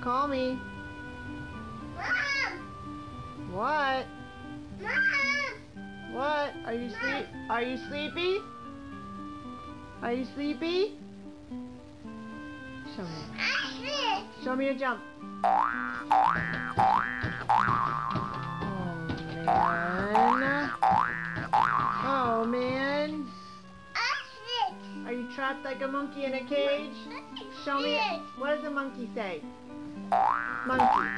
call me. Mom! What? Mom! What? Are you sleepy? Are you sleepy? Show me. Show me your jump. Oh man. Are you trapped like a monkey in a cage? Show me. What does a monkey say? Monkey.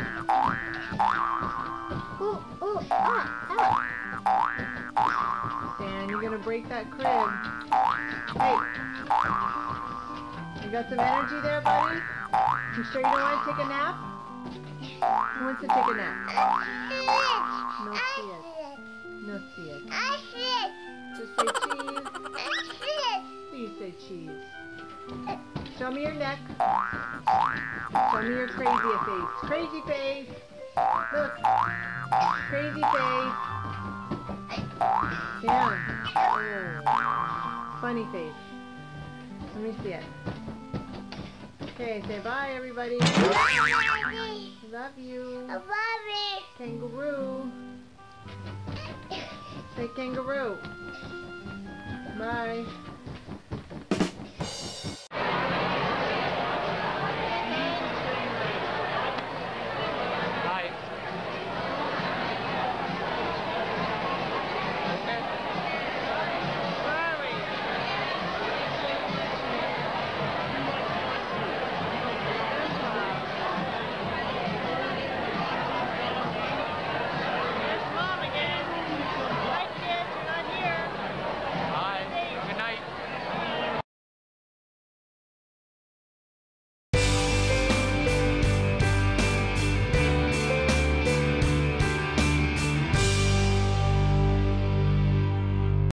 Ooh, ooh, Dan, you're gonna break that crib. Hey. You got some energy there, buddy? You sure you don't want to take a nap? Who wants to take a nap? No see it. No see it. Just say cheese. Please say cheese. Show me your neck. Show me your crazy face. Crazy face. Look. Crazy face. Yeah. Oh. Funny face. Let me see it. Okay, say bye, everybody. Love you. Kangaroo. Say kangaroo. Bye.